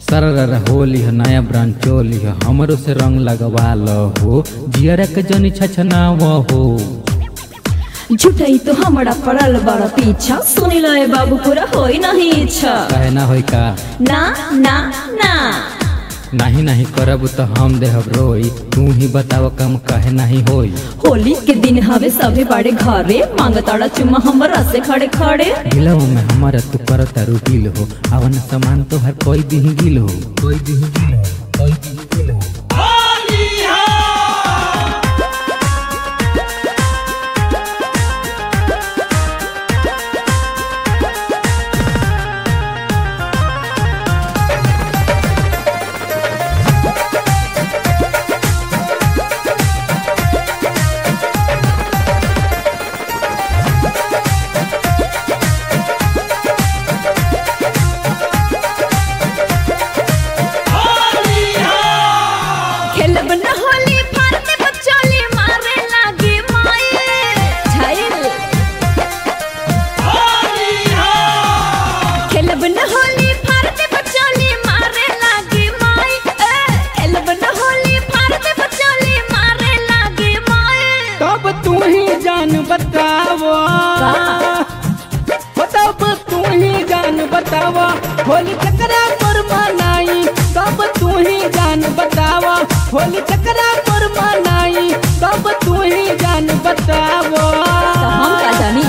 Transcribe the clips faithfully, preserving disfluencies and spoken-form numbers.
सरर होली है नया ब्रांड चोली है हमरो से रंग लगवा लो हो जियरा के जनी छछनाव हो। झूठाई तो हमारा पड़ल बड़ा पीछा सुनी लाए बाबू पूरा होई नहीं इच्छा। कहे ना होई का ना ना ना नहीं नहीं करब तो हम देहब रोई तू ही बताव कम कहे नहीं होई। होली के दिन हवे सभी बड़े घरे मांगताड़ा चुम्मा हमरा से खड़े खड़े गिलो में हमारा तू कर तारू गिल हो अवन सामान तो हर कोई भी गिल हो कोई भी गिल हो कोई भी गिल हो। बतावा बताओ तू ही जान बतावा होली चकरा पर मनाई तब तू ही जान बतावा होली चकरा पर मनाई तब तू ही जान बतावा। हम का जानी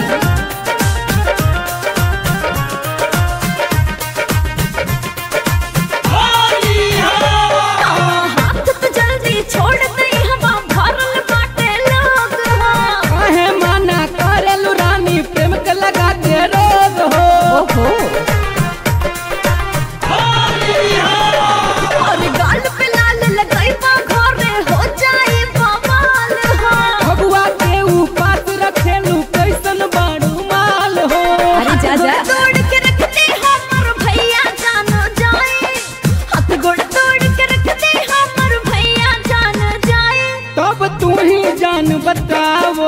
बतावा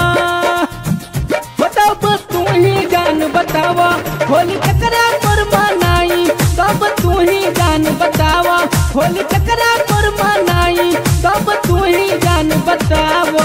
बताओ तू ही जान बतावा होली चकरा पर मनाई तब तू ही जान बतावा होली चकरा पर मनाई तब तू ही जान बतावा।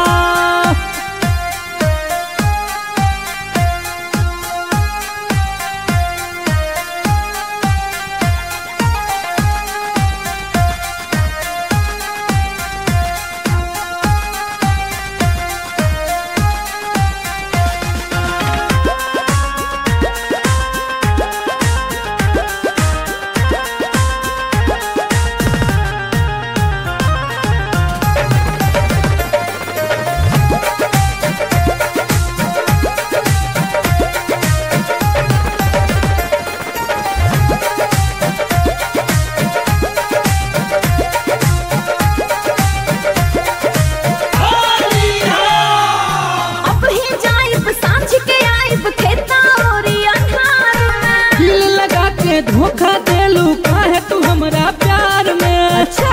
धोखा देलू काहे तू हमरा प्यार में। अच्छा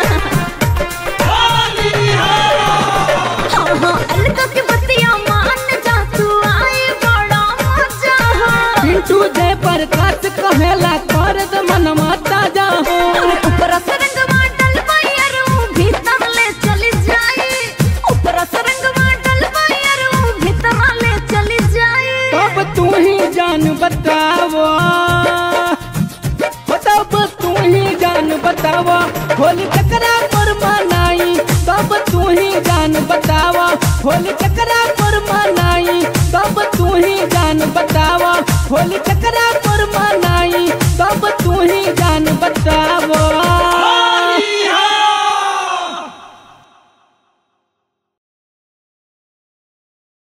हाँ हाँ अलका के बतिया मान जा तू आए बड़ा मजा है। पिंटू जय प्रकाश कहेला कर द मन माता जा हो ऊपर से रंग माडल मायरू भीतर ले चली जाए ऊपर से रंग माडल मायरू भीतर ले चली जाए तब तू ही जान बतावा तू ही जान बतावा होली चकरा पर मनाई तब तू ही जान बतावा होली चकरा पर मनाई तब तू ही जान बतावा होली चकरा